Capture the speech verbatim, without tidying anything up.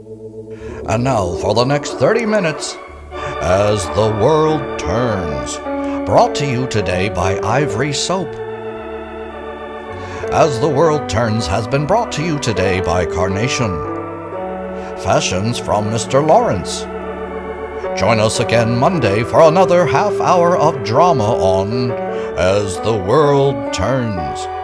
And now for the next thirty minutes, As the World Turns, brought to you today by Ivory Soap. As the World Turns has been brought to you today by Carnation. Fashions from Mister Lawrence. Join us again Monday for another half hour of drama on As the World Turns.